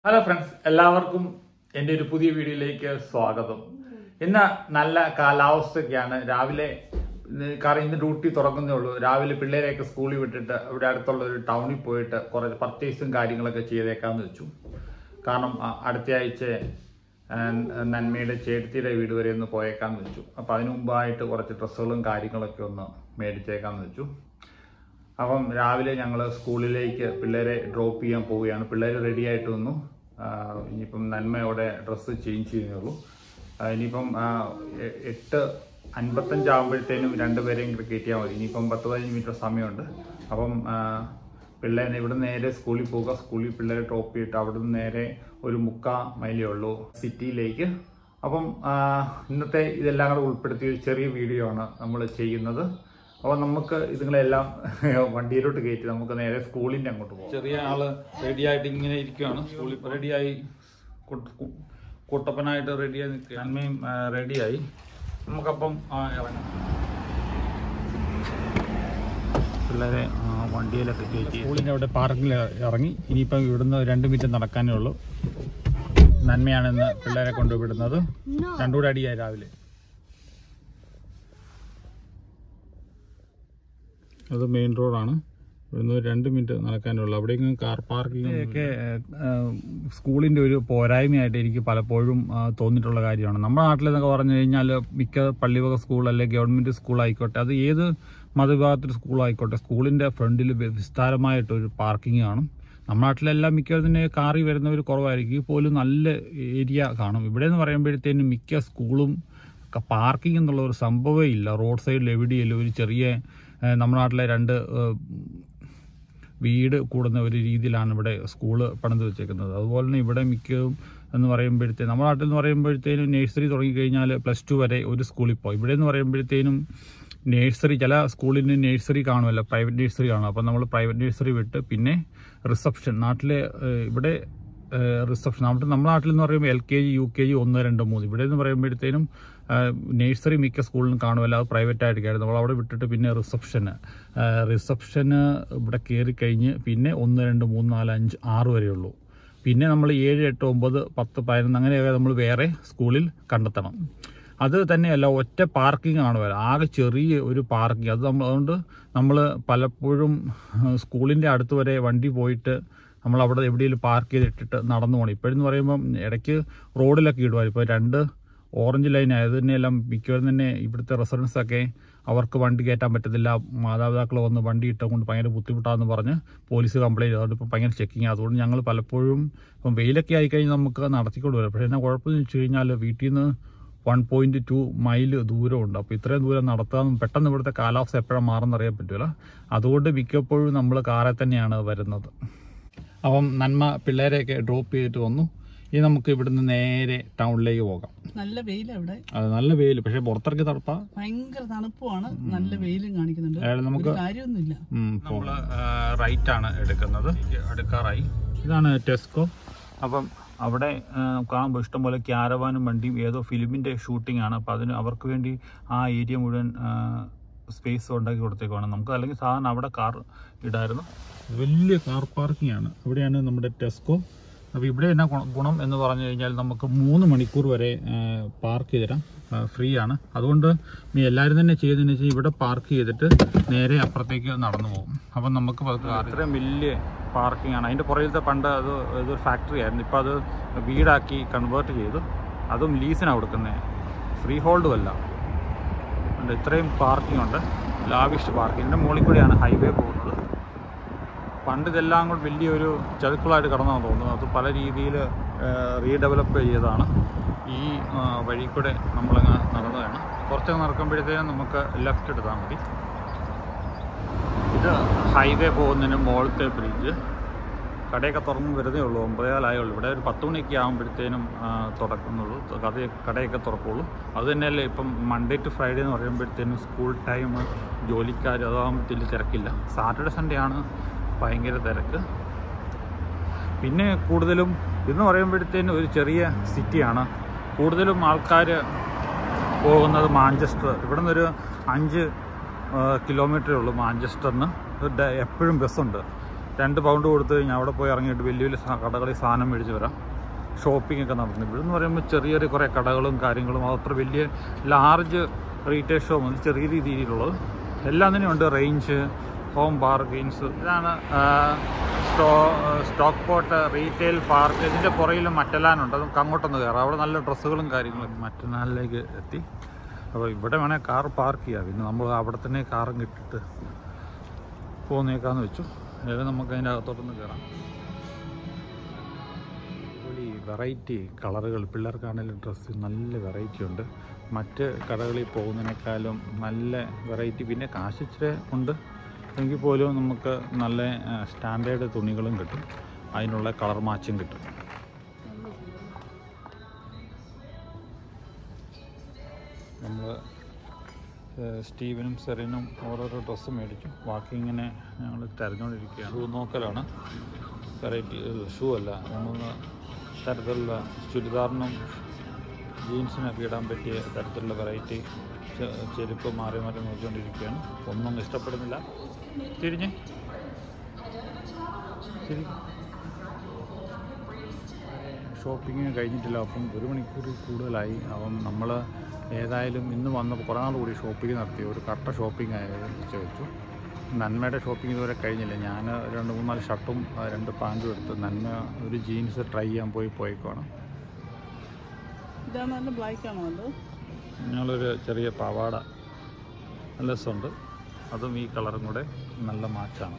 Hello friends, എല്ലാവർക്കും എൻ്റെ ഒരു പുതിയ വീഡിയോയിലേക്ക് സ്വാഗതം. ഇന്ന് നല്ല കാലാവസ്ഥയൊക്കെയാണ്. രാവിലെ കാരണം ഇന്ന് ഡ്യൂട്ടി തുറക്കുന്നേ ഉള്ളൂ. രാവിലെ പിള്ളേരെയൊക്കെ സ്കൂളിൽ വിട്ടിട്ട് ഇവിടെ അടുത്തുള്ള ഒരു ടൗണിൽ പോയിട്ട് കുറച്ച് പർച്ചേസും കാര്യങ്ങളൊക്കെ ചെയ്തേക്കാമെന്ന് വെച്ചു. കാരണം അടുത്ത ആഴ്ച നന്മയുടെ ചേട്ടത്തിയുടെ വീട് വരെ ഒന്ന് പോയേക്കാമെന്ന് വെച്ചു. അപ്പോൾ അതിനു മുമ്പായിട്ട് കുറച്ച് ഡ്രസ്സുകളും കാര്യങ്ങളൊക്കെ ഒന്ന് മേടിച്ചേക്കാമെന്ന് വെച്ചു. അപ്പം രാവിലെ ഞങ്ങൾ സ്കൂളിലേക്ക് പിള്ളേരെ ഡ്രോപ്പ് ചെയ്യാൻ പോവുകയാണ്. പിള്ളേർ റെഡി ആയിട്ട് വന്നു. ഇനിയിപ്പം നന്മയോടെ ഡ്രസ്സ് ചേഞ്ച് ചെയ്യുന്നുള്ളൂ. ഇനിയിപ്പം 8:55 ആകുമ്പോഴത്തേനും രണ്ടുപേരെയും കയറ്റിയാൽ മതി. ഇനിയിപ്പം 10-15 മിനിറ്റ് സമയമുണ്ട്. അപ്പം പിള്ളേരെ ഇവിടെ നേരെ സ്കൂളിൽ പോവുക. സ്കൂളിൽ പിള്ളേരെ ഡ്രോപ്പ് ചെയ്തിട്ട് അവിടെ നിന്ന് നേരെ ഒരു 3/4 മൈലേ ഉള്ളൂ സിറ്റിയിലേക്ക്. അപ്പം ഇന്നത്തെ ഇതെല്ലാം കൂടെ ഉൾപ്പെടുത്തിയ ഒരു ചെറിയ വീഡിയോ ആണ് നമ്മൾ ചെയ്യുന്നത്. അപ്പോൾ നമുക്ക് ഇതുങ്ങളെല്ലാം വണ്ടിയിലോട്ട് കയറ്റി നമുക്ക് നേരെ സ്കൂളിൻ്റെ അങ്ങോട്ട് പോകാം. ചെറിയ ആള് റെഡിയായിട്ട് ഇങ്ങനെ ഇരിക്കുകയാണ്. സ്കൂളിൽ റെഡിയായി കുട്ടപ്പനായിട്ട് റെഡിയായി നിൽക്കുക. നന്മയും റെഡിയായി. നമുക്കപ്പം ഇറങ്ങാം. പിള്ളേരെ വണ്ടിയിലൊക്കെ കയറ്റി സ്കൂളിൻ്റെ അവിടെ പാർക്കിൽ ഇറങ്ങി. ഇനിയിപ്പം ഇവിടുന്ന് 2 മിനിറ്റ് നടക്കാനേ ഉള്ളൂ. നന്മയാണെന്ന് പിള്ളേരെ കൊണ്ടുവിടുന്നത്. രണ്ടുകൂടെ അടിയായി രാവിലെ. അത് മെയിൻ റോഡാണ്. ഇവിടുന്ന് 2 മിനിറ്റ് നടക്കാനുള്ളൂ. അവിടെയെങ്കിലും കാർ പാർക്കിംഗ് ഒക്കെ സ്കൂളിൻ്റെ ഒരു പോരായ്മയായിട്ട് എനിക്ക് പലപ്പോഴും തോന്നിയിട്ടുള്ള കാര്യമാണ്. നമ്മുടെ നാട്ടിലെന്നൊക്കെ പറഞ്ഞു കഴിഞ്ഞാൽ മിക്ക പള്ളിവക സ്കൂൾ അല്ലെങ്കിൽ ഗവൺമെൻറ് സ്കൂളായിക്കോട്ടെ, അത് ഏത് മതവിഭാഗത്തിൽ സ്കൂളായിക്കോട്ടെ, സ്കൂളിൻ്റെ ഫ്രണ്ടിൽ വിസ്താരമായിട്ടൊരു പാർക്കിംഗ് കാണും. നമ്മുടെ നാട്ടിലെല്ലാം മിക്കതിന് കാറി വരുന്നവർ കുറവായിരിക്കും. പോലും നല്ല ഏരിയ കാണും. ഇവിടെ എന്ന് പറയുമ്പോഴത്തേനും മിക്ക സ്കൂളും പാർക്കിംഗ് എന്നുള്ള ഒരു സംഭവമേ ഇല്ല. റോഡ് സൈഡിൽ എവിടെയല്ല ഒരു ചെറിയ നമ്മുടെ നാട്ടിലെ 2 വീട് കൂടുന്ന ഒരു രീതിയിലാണ് ഇവിടെ സ്കൂള് പണിത് വെച്ചേക്കുന്നത്. അതുപോലെ തന്നെ ഇവിടെ മിക്കതും എന്ന് പറയുമ്പോഴത്തേനും നമ്മുടെ നാട്ടിൽ എന്ന് പറയുമ്പോഴത്തേനും നേഴ്സറി തുടങ്ങിക്കഴിഞ്ഞാൽ +2 വരെ ഒരു സ്കൂളിൽ പോകും. ഇവിടെ എന്ന് പറയുമ്പോഴത്തേനും നേഴ്സറി, ചില സ്കൂളിന് നേഴ്സറി കാണുമല്ലോ, പ്രൈവറ്റ് നേഴ്സറി കാണും. അപ്പം നമ്മൾ പ്രൈവറ്റ് നേഴ്സറി വിട്ട് പിന്നെ റിസപ്ഷൻ, നാട്ടിലെ ഇവിടെ റിസപ്ഷൻ, നമ്മുടെ നാട്ടിൽ എന്ന് പറയുമ്പോൾ LKG UKG 1 2 3. ഇവിടെ എന്ന് പറയുമ്പോഴത്തേനും നേഴ്സറി മിക്ക സ്കൂളിലും കാണുമല്ലോ, അത് പ്രൈവറ്റ് ആയിട്ടായിരുന്നു. നമ്മൾ അവിടെ വിട്ടിട്ട് പിന്നെ റിസപ്ഷന് ഇവിടെ കയറി കഴിഞ്ഞ് പിന്നെ 1 2 3 4 5 6 വരെയുള്ളൂ. പിന്നെ നമ്മൾ 7 8 9 10 11 അങ്ങനെയൊക്കെ നമ്മൾ വേറെ സ്കൂളിൽ കണ്ടെത്തണം. അത് തന്നെയല്ല, ഒറ്റ പാർക്കിംഗ് കാണുമല്ലോ, ആകെ ചെറിയ ഒരു പാർക്കിംഗ്. അതുകൊണ്ട് നമ്മൾ പലപ്പോഴും സ്കൂളിൻ്റെ അടുത്ത് വരെ വണ്ടി പോയിട്ട് നമ്മൾ അവിടെ എവിടെയെങ്കിലും പാർക്ക് ചെയ്തിട്ടിട്ട് നടന്നു പോകണം. ഇപ്പോഴെന്ന് പറയുമ്പം ഇടയ്ക്ക് റോഡിലൊക്കെ ഇടുമായിരുന്നു. ഇപ്പോൾ 2 ഓറഞ്ച് ലൈൻ ആയത് തന്നെയെല്ലാം മിക്കവരും തന്നെ ഇവിടുത്തെ റെസിഡൻസൊക്കെ അവർക്ക് വണ്ടി കയറ്റാൻ പറ്റത്തില്ല, മാതാപിതാക്കൾ വന്ന് വണ്ടി ഇട്ടുകൊണ്ട് ഭയങ്കര ബുദ്ധിമുട്ടാണെന്ന് പറഞ്ഞ് പോലീസ് കംപ്ലയിൻറ്റ്. അതുകൊണ്ട് ഇപ്പോൾ ഭയങ്കര ചെക്കിങ്. അതുകൊണ്ട് ഞങ്ങൾ പലപ്പോഴും ഇപ്പം വെയിലൊക്കെ ആയിക്കഴിഞ്ഞാൽ നമുക്ക് നടത്തിക്കൊണ്ട് വരാം. പക്ഷേ എന്നാ കുഴപ്പമെന്ന് വെച്ച് കഴിഞ്ഞാൽ വീട്ടിൽ നിന്ന് 1.2 മൈൽ ദൂരമുണ്ട്. അപ്പോൾ ഇത്രയും ദൂരം നടത്താൻ പെട്ടെന്ന് ഇവിടുത്തെ കാലാവസ്ഥ എപ്പോഴാണ് മാറുമെന്ന് അറിയാൻ പറ്റില്ല. അതുകൊണ്ട് മിക്കപ്പോഴും നമ്മൾ കാറിൽ തന്നെയാണ് വരുന്നത്. അപ്പം നന്മ പിള്ളേരെയൊക്കെ ഡ്രോപ്പ് ചെയ്തിട്ട് വന്നു. ഇനി നമുക്ക് ഇവിടുന്ന് നേരെ ടൗണിലേക്ക് പോകാം. നല്ല വെയിലാണ് ഇവിടെ. അത് നല്ല വെയിൽ, പക്ഷെ പുറത്തിറക്കി തണുപ്പാ, ഭയങ്കര തണുപ്പുമാണ്. നല്ല വെയിലും കാണിക്കുന്നുണ്ട്. നമുക്ക് കാര്യമൊന്നുമില്ല. നമ്മള് റൈറ്റ് ആണ് എടുക്കുന്നത്. എടുക്കാറായി. ഇതാണ് ടെസ്കോ. അപ്പം അവിടെ കാണുമ്പോൾ ഇഷ്ടംപോലെ ക്യാരവാനും വണ്ടിയും ഏതോ ഫിലിമിൻ്റെ ഷൂട്ടിംഗ് ആണ്. അപ്പോൾ അതിന് അവർക്ക് വേണ്ടി ആ ഏരിയ മുഴുവൻ സ്പേസ് ഉണ്ടാക്കി കൊടുത്തേക്കാണ്. നമുക്ക് അല്ലെങ്കിൽ സാധാരണ അവിടെ കാർ ഇടായിരുന്നു. വലിയ കാർ പാർക്കിംഗ് ആണ്. ഇവിടെയാണ് നമ്മുടെ ടെസ്കോ. അപ്പോൾ ഇവിടെ എന്നാ ഗുണം എന്ന് പറഞ്ഞു കഴിഞ്ഞാൽ നമുക്ക് 3 മണിക്കൂർ വരെ പാർക്ക് ചെയ്ത് തരാം, ഫ്രീ ആണ്. അതുകൊണ്ട് എല്ലാവരും തന്നെ ചെയ്തതെന്ന് വെച്ചാൽ ഇവിടെ പാർക്ക് ചെയ്തിട്ട് നേരെ അപ്പുറത്തേക്ക് നടന്നു പോകും. അപ്പം നമുക്ക് അത്രയും വലിയ പാർക്കിംഗ് ആണ്. അതിൻ്റെ പുറകിലത്തെ പണ്ട് ഇതൊരു ഫാക്ടറി ആയിരുന്നു. ഇപ്പോൾ അത് വീടാക്കി കൺവേർട്ട് ചെയ്തു. അതും ലീസിനാണ് കൊടുക്കുന്നത്, ഫ്രീ ഹോൾഡും അല്ല. ഇത്രയും പാർക്കിംഗ് ഉണ്ട്, ലാവിഷ് പാർക്കിംഗ്. ഇതിൻ്റെ മുകളിൽ കൂടിയാണ് ഹൈവേ പോകുന്നത്. പണ്ട് ഇതെല്ലാം കൂടി വലിയൊരു ചതുക്കളായിട്ട് കിടന്നാണ് തോന്നുന്നത്. അത് പല രീതിയിൽ റീഡെവലപ്പ് ചെയ്തതാണ്. ഈ വഴി കൂടെ നമ്മളങ്ങ് നടന്നതാണ്. കുറച്ചൊക്കെ നടക്കുമ്പോഴത്തേക്കും നമുക്ക് ലെഫ്റ്റ് എടുത്താൽ മതി. ഇത് ഹൈവേ പോകുന്നതിന് മുകളിലത്തെ ബ്രിഡ്ജ്. കടയൊക്കെ തുറന്ന് വരുന്നേ ഉള്ളൂ. 9:15 ആയുള്ളൂ. ഇവിടെ ഒരു 10 മണിയൊക്കെ ആകുമ്പോഴത്തേനും തുറക്കുന്നുള്ളൂ, കടയൊക്കെ തുറക്കുള്ളൂ. അത് തന്നെയല്ലേ ഇപ്പം മൺഡേ ടു ഫ്രൈഡേ എന്ന് പറയുമ്പോഴത്തേനും സ്കൂൾ ടൈം, ജോലിക്കാർ, അതാകുമ്പോഴത്തേലും തിരക്കില്ല. സാറ്റർഡേ സൺഡേ ആണ് ഭയങ്കര തിരക്ക്. പിന്നെ കൂടുതലും ഇതെന്ന് പറയുമ്പോഴത്തേനും ഒരു ചെറിയ സിറ്റിയാണ്. കൂടുതലും ആൾക്കാർ പോകുന്നത് മാഞ്ചസ്റ്റർ. ഇവിടെ നിന്നൊരു 5 കിലോമീറ്ററേ ഉള്ളൂ മാഞ്ചസ്റ്ററിന്. എപ്പോഴും ബസ്സുണ്ട്. 2 പൗണ്ട് കൊടുത്തു കഴിഞ്ഞാൽ അവിടെ പോയി ഇറങ്ങിയിട്ട് വലിയ വലിയ കടകളിൽ സാധനം മേടിച്ച് വരാം. ഷോപ്പിംഗ് ഒക്കെ നടത്തുന്നത് ഇവിടെ എന്ന് പറയുമ്പോൾ ചെറിയ ചെറിയ കുറേ കടകളും കാര്യങ്ങളും അത്ര വലിയ ലാർജ് റീറ്റെയിൽ ഷോപ്പ് അത് ചെറിയ രീതിയിലുള്ളത് എല്ലാം തന്നെ ഉണ്ട്. Range, home bargains. ഇതാണ് സ്റ്റോക്ക് പോർട്ട് റീറ്റെയിൽ പാർക്ക്. ഇതിൻ്റെ പുറയിൽ മറ്റലാനുണ്ട്, നമുക്ക് അങ്ങോട്ടൊന്ന് കയറാം. അവിടെ നല്ല ഡ്രസ്സുകളും കാര്യങ്ങളും. മറ്റലാനിലേക്ക് എത്തി. അപ്പോൾ ഇവിടെ വേണേൽ കാർ പാർക്ക് ചെയ്യാം. പിന്നെ നമ്മൾ അവിടെ തന്നെ കാറും കിട്ടിയിട്ട് പോകുന്നേക്കാന്ന് വെച്ചു. അതായത് നമുക്ക് അതിൻ്റെ അകത്തോട്ടൊന്ന് കയറാം. വെറൈറ്റി കളറുകൾ, പിള്ളേർക്കാണെങ്കിലും ഡ്രസ്സ് നല്ല വെറൈറ്റി ഉണ്ട്. മറ്റ് കടകളിൽ പോകുന്നതിനേക്കാളും നല്ല വെറൈറ്റി. പിന്നെ കാശ് ഇച്ചിരി ഉണ്ട് എങ്കിൽ പോലും നമുക്ക് നല്ല സ്റ്റാൻഡേർഡ് തുണികളും കിട്ടും, അതിനുള്ള കളർ മാച്ചും കിട്ടും. നമ്മൾ സ്റ്റീവനും സെറിനും ഓരോരോ ഡ്രസ്സ് മേടിച്ചു. ബാക്കി ഇങ്ങനെ ഞങ്ങൾ തിരഞ്ഞുകൊണ്ടിരിക്കുകയാണ്. ഷൂ നോക്കലാണ്. വെറൈറ്റി ഷൂ അല്ല, 3 തരത്തിലുള്ള ചുരിദാറിനും ജീൻസിനൊക്കെ ഇടാൻ പറ്റിയ തരത്തിലുള്ള വെറൈറ്റി ചെരുപ്പ് മാറി മാറി നോക്കിക്കൊണ്ടിരിക്കുകയാണ്. ഒന്നും ഇഷ്ടപ്പെടുന്നില്ല. തിരിഞ്ഞ് ഷോപ്പിംഗ് കഴിഞ്ഞിട്ടില്ല. അപ്പം 1 മണിക്കൂർ കൂടുതലായി. അപ്പം നമ്മൾ ഏതായാലും ഇന്ന് വന്നപ്പോൾ കുറേ നാൾ കൂടി ഷോപ്പിംഗ് നടത്തി. ഒരു കട്ട ഷോപ്പിംഗ് വെച്ചു. നന്മയുടെ ഷോപ്പിംഗ് ഇതുവരെ കഴിഞ്ഞില്ല. ഞാൻ 2-3-4 ഷർട്ടും 2 പാൻറ്റും എടുത്ത് നന്മ ഒരു ജീൻസ് ട്രൈ ചെയ്യാൻ പോയിക്കോണം. ഞങ്ങളൊരു ചെറിയ പാവാട നല്ല രസമുണ്ട്. അതും ഈ കളറും കൂടെ നല്ല മാച്ചാണ്.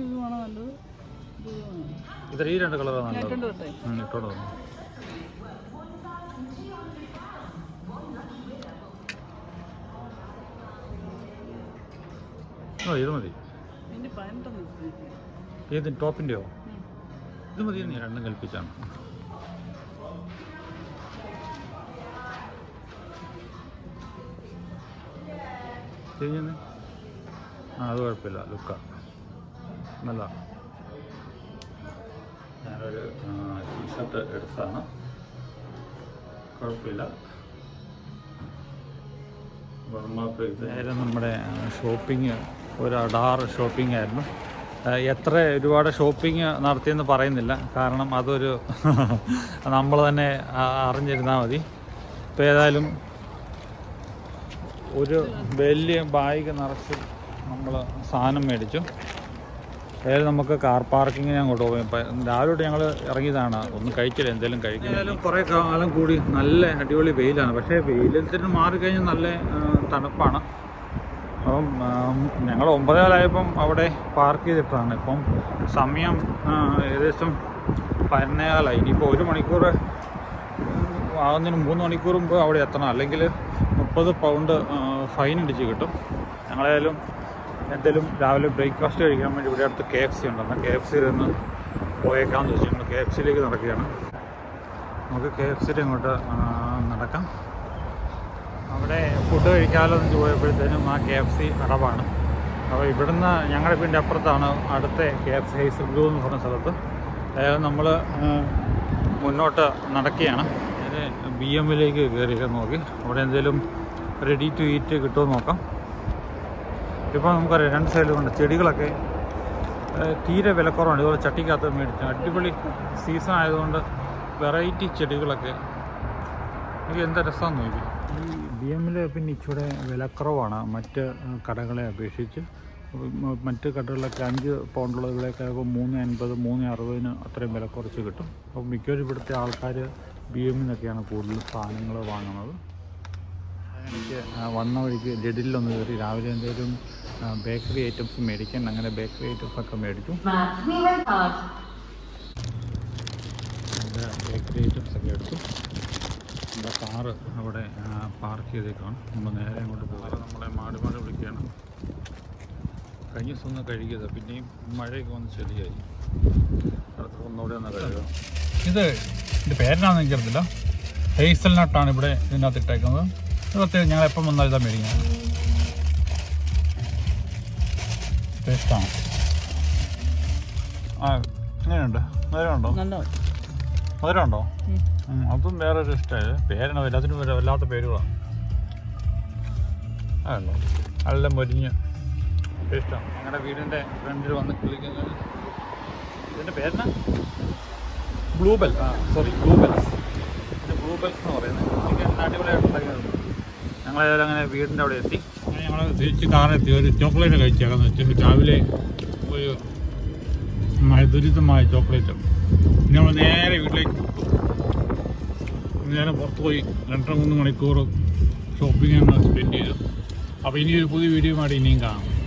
ഇത് ഈ 2 കളറാണ് നല്ലത്. ഇട്ടോണ്ട് വന്നു. ഇത് മതി. ഏത് ടോപ്പിൻ്റെയോ? ഇത് മതി. നീ 2 കൽപ്പിച്ചാണ്. ചെയ്യുന്നേ അത് കുഴപ്പമില്ല. ലുക്ക നല്ല. ഞാനൊരു ടീഷർട്ട് എടുത്താണ്, കുഴപ്പമില്ല. നേരെ നമ്മുടെ ഷോപ്പിംഗ് ഒരു അടാർ ഷോപ്പിംഗ് ആയിരുന്നു. എത്ര ഒരുപാട് ഷോപ്പിംഗ് നടത്തിയെന്ന് പറയുന്നില്ല, കാരണം അതൊരു നമ്മൾ തന്നെ അറിഞ്ഞിരുന്നാൽ മതി. ഇപ്പോൾ ഏതായാലും ഒരു വലിയ ബാഗ് നിറച്ച് നമ്മൾ സാധനം മേടിച്ചു. അതായത് നമുക്ക് കാർ പാർക്കിങ്ങിന് അങ്ങോട്ട് പോകും. ഇപ്പം രാവിലെ തൊട്ട് ഞങ്ങൾ ഇറങ്ങിയതാണ്, ഒന്നും കഴിച്ചില്ല, എന്തെങ്കിലും കഴിക്കും. കുറേ കാലം കൂടി നല്ല അടിപൊളി വെയിലാണ്. പക്ഷേ വെയിലത്തിന് മാറിക്കഴിഞ്ഞാൽ നല്ല തണുപ്പാണ്. അപ്പം ഞങ്ങൾ 9:15 അവിടെ പാർക്ക് ചെയ്തിട്ടാണ്. ഇപ്പം സമയം ഏകദേശം 11:15. ഇനിയിപ്പോൾ 1 മണിക്കൂർ ആകുന്നതിന് 3 മണിക്കൂർ മുമ്പ് അവിടെ എത്തണം, അല്ലെങ്കിൽ 30 പൗണ്ട് ഫൈൻ അടിച്ച് കിട്ടും. ഞങ്ങളായാലും എന്തെങ്കിലും രാവിലെ ബ്രേക്ക്ഫാസ്റ്റ് കഴിക്കാൻ വേണ്ടി ഇവിടെ അടുത്ത് KFC ഉണ്ടെന്ന് KFCയിൽ നിന്ന് പോയേക്കാമെന്ന് വെച്ചു. ഞങ്ങൾ KFCയിലേക്ക് നടക്കുകയാണ്. നമുക്ക് KFCയിൽ അങ്ങോട്ട് നടക്കാം. അവിടെ ഫുഡ് കഴിക്കാമെന്ന് പോയപ്പോഴത്തേനും ആ KFC അടവാണ്. അപ്പോൾ ഇവിടുന്ന് ഞങ്ങളുടെ വീടിൻ്റെ അപ്പുറത്താണ് അടുത്ത KFC ഹൈസ് ബ്ലൂ എന്ന് പറഞ്ഞ സ്ഥലത്ത്. അതായത് നമ്മൾ മുന്നോട്ട് നടക്കുകയാണ്. BMലേക്ക് കയറിയൊക്കെ നോക്കി അവിടെ എന്തെങ്കിലും റെഡി ടു ഈറ്റ് കിട്ടുമോ നോക്കാം. ഇപ്പോൾ നമുക്കറിയാം 2 സൈഡിൽ കൊണ്ട് ചെടികളൊക്കെ തീരെ വിലക്കുറവാണ്. ഇതുപോലെ ചട്ടിക്കകത്ത് മേടിച്ചു. അടിപൊളി സീസൺ ആയതുകൊണ്ട് വെറൈറ്റി ചെടികളൊക്കെ എനിക്ക് എന്താ രസമാണെന്ന് നോക്കി. ഈ BMൽ പിന്നെ ഇച്ചിരി വിലക്കുറവാണ് മറ്റ് കടകളെ അപേക്ഷിച്ച്. മറ്റ് കടകളിലൊക്കെ 5 പൗണ്ടുള്ള ഇവിടെയൊക്കെ ആകുമ്പോൾ 3.50 3.60 അത്രയും വില കുറച്ച് കിട്ടും. അപ്പോൾ മിക്കവരും ഇവിടുത്തെ ആൾക്കാർ BMന്നൊക്കെയാണ് കൂടുതൽ സാധനങ്ങൾ വാങ്ങുന്നത്. എനിക്ക് വന്ന വഴിക്ക് ലിഡിലൊന്ന് കയറി രാവിലെ എന്തെങ്കിലും ബേക്കറി ഐറ്റംസ് മേടിക്കാൻ. അങ്ങനെ ബേക്കറി ഐറ്റംസൊക്കെ മേടിച്ചു. ബേക്കറി ഐറ്റംസൊക്കെ എടുത്തു. നമ്മുടെ കാറ് അവിടെ പാർക്ക് ചെയ്തേക്കാണ്. നമ്മൾ നേരെ അങ്ങോട്ട് പോകാറ്. നമ്മളെ മാടി വിളിക്കുകയാണ്. കഴിഞ്ഞ ദിവസം ഒന്ന് കഴുകിയത്, പിന്നെയും മഴയൊക്കെ വന്ന് ചെളിയായി. അടുത്ത ഒന്നുകൂടെ ഒന്ന് കഴുകുക. ഇത് പേരെന്നാണെന്ന് എനിക്കറിയില്ല. ഹേസൽ നട്ടാണ് ഇവിടെ ഇതിനകത്ത് ഇട്ടേക്കുന്നത്. ഇത് പ്രത്യേകം ഞങ്ങൾ എപ്പം വന്നാൽ ഇതാ മേടിക്കുന്നത്. ടേസ്റ്റാണ്. എങ്ങനെയുണ്ട്? മധുരമുണ്ടോ? മധുരമുണ്ടോ? അതും വേറൊരു ഇഷ്ടമായി. പേരാണ് എല്ലാത്തിനും വല്ലാത്ത പേരുകളാണ്. അതല്ലോ നല്ല മൊരിഞ്ഞ് ടേസ്റ്റാണ്. ഞങ്ങളുടെ വീടിൻ്റെ ഫ്രണ്ടിൽ വന്ന് കിളിക്കുന്നത് ഇതിൻ്റെ പേരെന്നാ ബ്ലൂബെൽ ബ്ലൂബെൽസ് എന്ന് പറയുന്നത് എനിക്ക് അടിപൊളിയായിട്ടുണ്ടായിരുന്നത്. ഞങ്ങളേതായാലും അങ്ങനെ വീടിൻ്റെ അവിടെ എത്തി. അങ്ങനെ ഞങ്ങൾ തിരിച്ച് കാറെത്തി ഒരു ചോക്ലേറ്റ് കഴിച്ചേക്കാന്ന് വെച്ചാൽ രാവിലെ ഒരു ദുരിതമായ ചോക്ലേറ്റ്. ഞങ്ങൾ നേരെ വീട്ടിലേക്ക് നേരെ പുറത്ത് പോയി 2-3 മണിക്കൂർ ഷോപ്പിംഗ് സ്പെൻഡ് ചെയ്തു. അപ്പോൾ ഇനിയൊരു പുതിയ വീഡിയോ ആയിട്ട് ഇനിയും കാണാം.